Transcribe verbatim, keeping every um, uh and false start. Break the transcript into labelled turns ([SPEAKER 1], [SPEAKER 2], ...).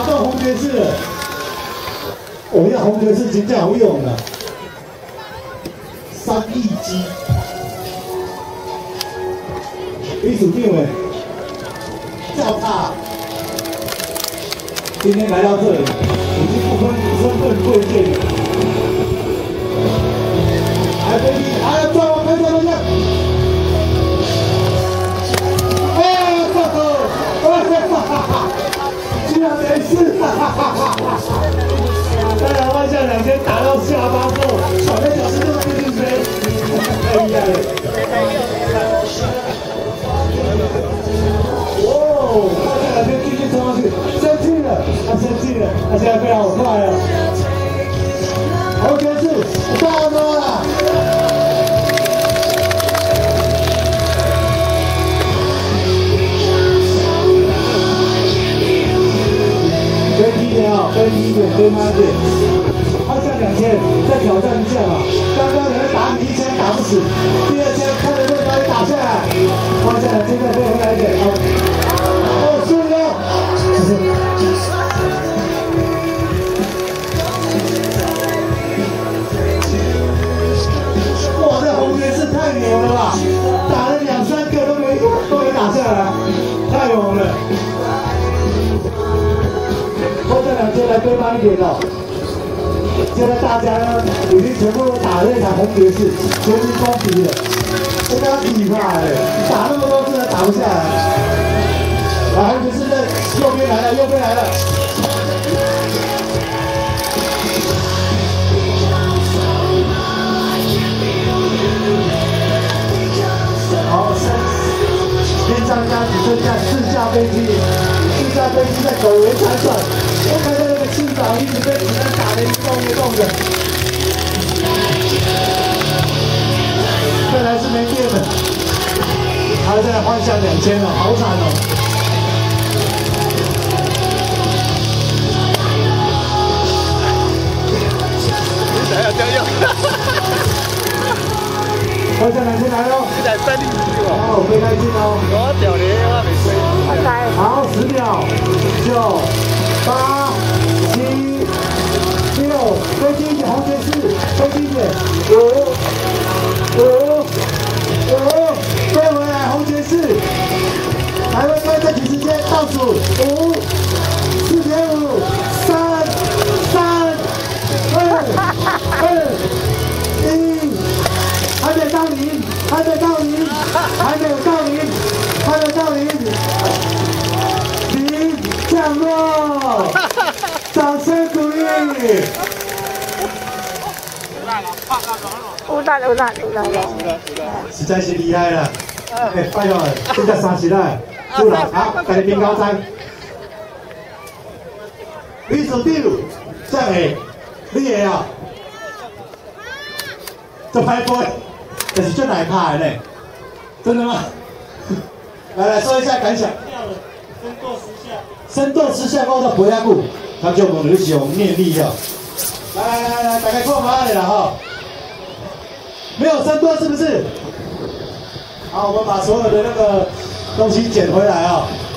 [SPEAKER 1] 到红爵士了。我要红爵士真正好用了，三亿机，李主定委叫他今天来到这里，已经不分身份贵贱了。来，飞机，来，转弯，开转弯，转。哎，哈哈哈哈！居然没事，哈哈哈哈！当然，万象两千打到下巴之后，小飞小师就继续飞，太厉害了！哦，万象两千继续冲上去，生气了，他生气了，他现在飞好快了。红爵士到了。飞低一点啊，飞低一点，飞慢一点。他下两千，再挑战一下嘛。刚刚有人打你一枪打不死，第二枪看能不能把你打下来。放下两千，再飞回来一点啊。哦，输了。哇，这红爵士太牛了吧！打了两三个都没都没打下来，太猛了。后这两天来对方一点了，现在大家呢已经全部都打这场红爵士，全民公敌了，这个厉害哎，打那么多次还打不下来。来，红爵士在右边来了，右边来了。好，边上家只剩下四架飞机。四架飞机在苟延残喘，我看到那个翅膀一直被子弹打得一动一动的。再来是没电了，还在幻象两千了，好惨哦！你想要这样？幻象两千来喽！你在三零九哦，飞开心哦！我屌你，我没飞。好，十秒，九、八、七、六，飞机一点，红爵士，飞机一点，五、五、五，飞回来，红爵士，来来来，再举时间，倒数，五、四点五、三、三、二、二、一，还没到零，还没到零，还没有到零，还没到零。降落，掌声鼓励。
[SPEAKER 2] 有力有力有力
[SPEAKER 1] 实在是厉害了！哎，拜托，现在三十了，住了啊，给你变高山。你手丢，这样诶，你会啊？这拍波，但是最难拍的呢，真的吗？来来说一下感想。深度十下，深度十下，我都不下久，他就我们是用念力啊。来来来来，大家看马上了哈，没有深度是不是？好，我们把所有的那个东西捡回来啊。